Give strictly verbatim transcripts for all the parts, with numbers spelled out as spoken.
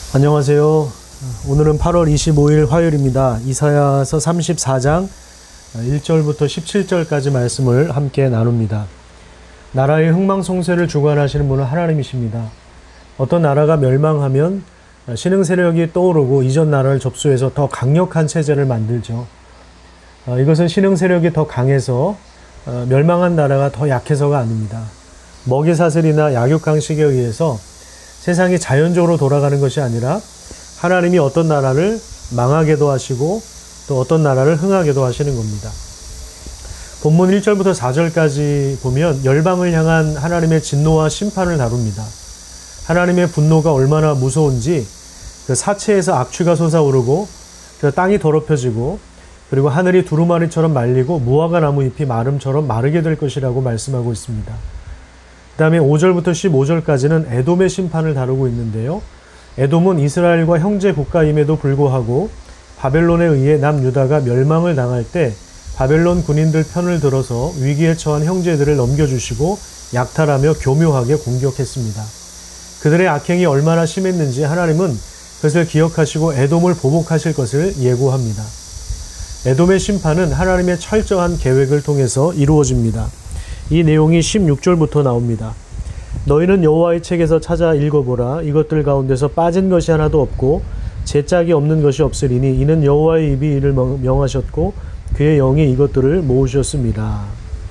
안녕하세요. 오늘은 팔월 이십오일 화요일입니다. 이사야서 삼십사 장 일 절부터 십칠 절까지 말씀을 함께 나눕니다. 나라의 흥망성쇠를 주관하시는 분은 하나님이십니다. 어떤 나라가 멸망하면 신흥 세력이 떠오르고 이전 나라를 접수해서 더 강력한 체제를 만들죠. 이것은 신흥 세력이 더 강해서 멸망한 나라가 더 약해서가 아닙니다. 먹이사슬이나 약육강식에 의해서 세상이 자연적으로 돌아가는 것이 아니라 하나님이 어떤 나라를 망하게도 하시고 또 어떤 나라를 흥하게도 하시는 겁니다. 본문 일 절부터 사 절까지 보면 열방을 향한 하나님의 진노와 심판을 다룹니다. 하나님의 분노가 얼마나 무서운지 그 사체에서 악취가 솟아오르고 그 땅이 더럽혀지고 그리고 하늘이 두루마리처럼 말리고 무화과 나무 잎이 마름처럼 마르게 될 것이라고 말씀하고 있습니다. 그 다음에 오 절부터 십오 절까지는 에돔의 심판을 다루고 있는데요. 에돔은 이스라엘과 형제 국가임에도 불구하고 바벨론에 의해 남유다가 멸망을 당할 때 바벨론 군인들 편을 들어서 위기에 처한 형제들을 넘겨주시고 약탈하며 교묘하게 공격했습니다. 그들의 악행이 얼마나 심했는지 하나님은 그것을 기억하시고 에돔을 보복하실 것을 예고합니다. 에돔의 심판은 하나님의 철저한 계획을 통해서 이루어집니다. 이 내용이 십육 절부터 나옵니다. 너희는 여호와의 책에서 찾아 읽어보라. 이것들 가운데서 빠진 것이 하나도 없고 제 짝이 없는 것이 없으리니 이는 여호와의 입이 이를 명하셨고 그의 영이 이것들을 모으셨습니다.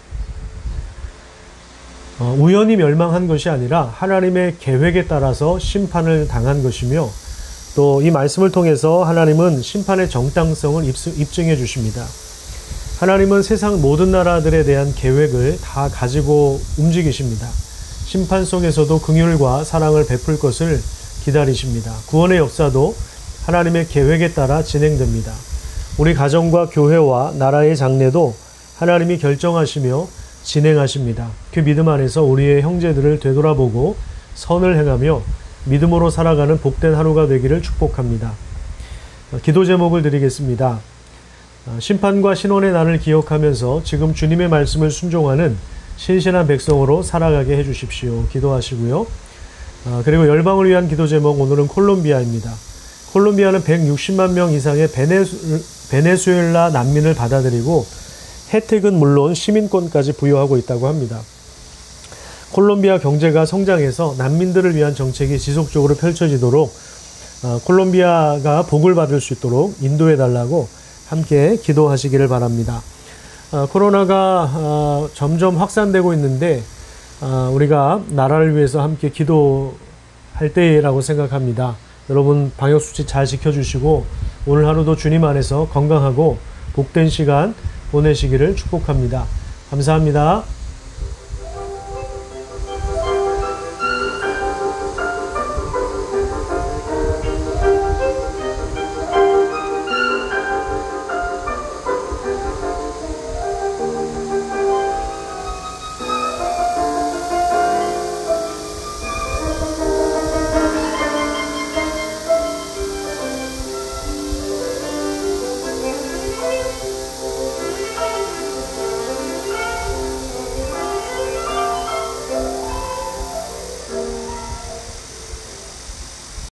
어, 우연히 멸망한 것이 아니라 하나님의 계획에 따라서 심판을 당한 것이며 또 이 말씀을 통해서 하나님은 심판의 정당성을 입증해 주십니다. 하나님은 세상 모든 나라들에 대한 계획을 다 가지고 움직이십니다. 심판 속에서도 긍휼과 사랑을 베풀 것을 기다리십니다. 구원의 역사도 하나님의 계획에 따라 진행됩니다. 우리 가정과 교회와 나라의 장래도 하나님이 결정하시며 진행하십니다. 그 믿음 안에서 우리의 형제들을 되돌아보고 선을 행하며 믿음으로 살아가는 복된 하루가 되기를 축복합니다. 기도 제목을 드리겠습니다. 심판과 신원의 날을 기억하면서 지금 주님의 말씀을 순종하는 신실한 백성으로 살아가게 해주십시오. 기도하시고요. 그리고 열방을 위한 기도 제목, 오늘은 콜롬비아입니다. 콜롬비아는 백육십만 명 이상의 베네수, 베네수엘라 난민을 받아들이고 혜택은 물론 시민권까지 부여하고 있다고 합니다. 콜롬비아 경제가 성장해서 난민들을 위한 정책이 지속적으로 펼쳐지도록 콜롬비아가 복을 받을 수 있도록 인도해달라고 함께 기도하시기를 바랍니다. 코로나가 점점 확산되고 있는데 우리가 나라를 위해서 함께 기도할 때라고 생각합니다. 여러분 방역수칙 잘 지켜주시고 오늘 하루도 주님 안에서 건강하고 복된 시간 보내시기를 축복합니다. 감사합니다.